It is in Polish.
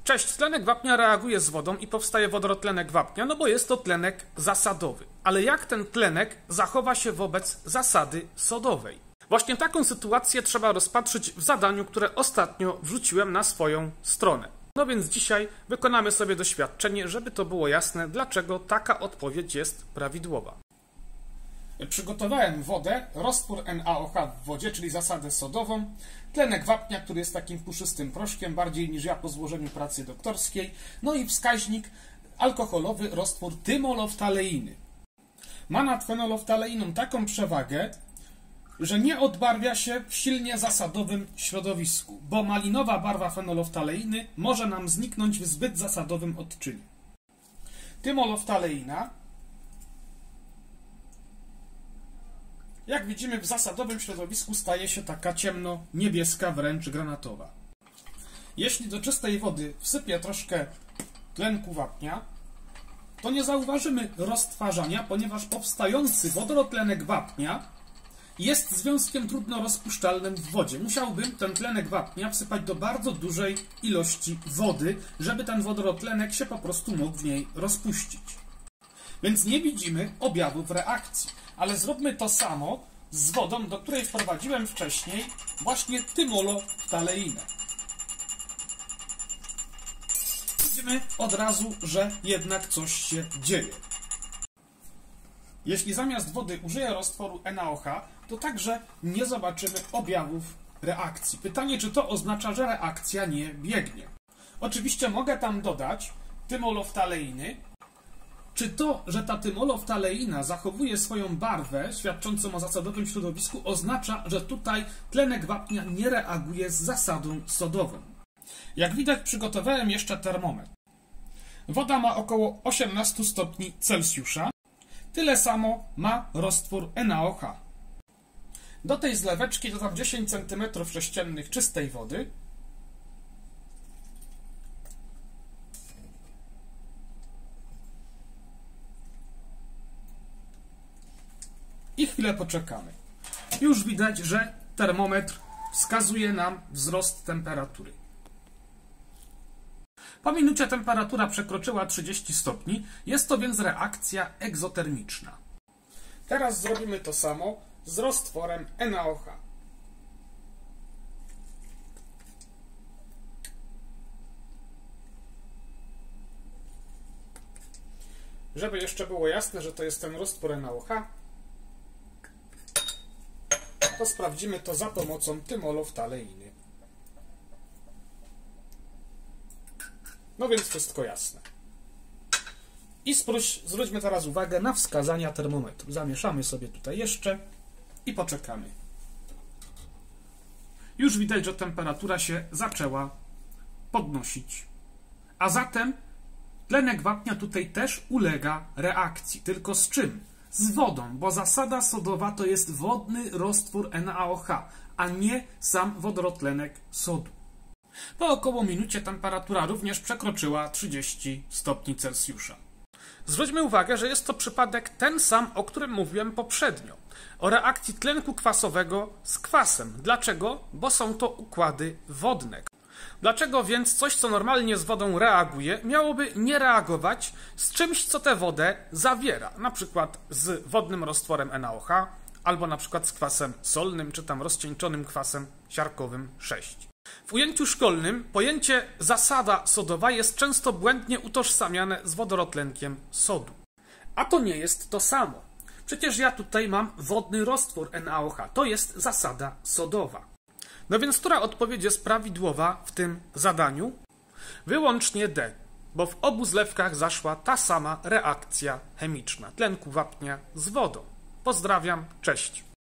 Cześć, tlenek wapnia reaguje z wodą i powstaje wodorotlenek wapnia, no bo jest to tlenek zasadowy. Ale jak ten tlenek zachowa się wobec zasady sodowej? Właśnie taką sytuację trzeba rozpatrzyć w zadaniu, które ostatnio wrzuciłem na swoją stronę. No więc dzisiaj wykonamy sobie doświadczenie, żeby to było jasne, dlaczego taka odpowiedź jest prawidłowa. Przygotowałem wodę, roztwór NaOH w wodzie, czyli zasadę sodową, tlenek wapnia, który jest takim puszystym proszkiem, bardziej niż ja po złożeniu pracy doktorskiej, no i wskaźnik alkoholowy, roztwór tymoloftaleiny. Ma nad fenoloftaleiną taką przewagę, że nie odbarwia się w silnie zasadowym środowisku, bo malinowa barwa fenoloftaleiny może nam zniknąć w zbyt zasadowym odczynie. Tymoloftaleina, jak widzimy, w zasadowym środowisku staje się taka ciemno-niebieska, wręcz granatowa. Jeśli do czystej wody wsypię troszkę tlenku wapnia, to nie zauważymy roztwarzania, ponieważ powstający wodorotlenek wapnia jest związkiem trudno rozpuszczalnym w wodzie. Musiałbym ten tlenek wapnia wsypać do bardzo dużej ilości wody, żeby ten wodorotlenek się po prostu mógł w niej rozpuścić. Więc nie widzimy objawów reakcji. Ale zróbmy to samo z wodą, do której wprowadziłem wcześniej właśnie tymoloftaleinę. Widzimy od razu, że jednak coś się dzieje. Jeśli zamiast wody użyję roztworu NaOH, to także nie zobaczymy objawów reakcji. Pytanie, czy to oznacza, że reakcja nie biegnie. Oczywiście mogę tam dodać tymoloftaleiny. Czy to, że ta tymoloftaleina zachowuje swoją barwę, świadczącą o zasadowym środowisku, oznacza, że tutaj tlenek wapnia nie reaguje z zasadą sodową? Jak widać, przygotowałem jeszcze termometr. Woda ma około 18 stopni Celsjusza. Tyle samo ma roztwór NaOH. Do tej zleweczki dodam 10 cm3 czystej wody. I chwilę poczekamy. Już widać, że termometr wskazuje nam wzrost temperatury. Po minucie temperatura przekroczyła 30 stopni, jest to więc reakcja egzotermiczna. Teraz zrobimy to samo z roztworem NaOH. Żeby jeszcze było jasne, że to jest ten roztwór NaOH, to sprawdzimy to za pomocą tymoloftaleiny. No więc wszystko jasne. I zwróćmy teraz uwagę na wskazania termometru. Zamieszamy sobie tutaj jeszcze i poczekamy. Już widać, że temperatura się zaczęła podnosić. A zatem tlenek wapnia tutaj też ulega reakcji. Tylko z czym? Z wodą, bo zasada sodowa to jest wodny roztwór NaOH, a nie sam wodorotlenek sodu. Po około minucie temperatura również przekroczyła 30 stopni Celsjusza. Zwróćmy uwagę, że jest to przypadek ten sam, o którym mówiłem poprzednio. O reakcji tlenku kwasowego z kwasem. Dlaczego? Bo są to układy wodne. Dlaczego więc coś, co normalnie z wodą reaguje, miałoby nie reagować z czymś, co tę wodę zawiera? Na przykład z wodnym roztworem NaOH, albo na przykład z kwasem solnym, czy tam rozcieńczonym kwasem siarkowym 6. W ujęciu szkolnym pojęcie zasada sodowa jest często błędnie utożsamiane z wodorotlenkiem sodu. A to nie jest to samo. Przecież ja tutaj mam wodny roztwór NaOH. To jest zasada sodowa. No więc która odpowiedź jest prawidłowa w tym zadaniu? Wyłącznie D, bo w obu zlewkach zaszła ta sama reakcja chemiczna tlenku wapnia z wodą. Pozdrawiam, cześć.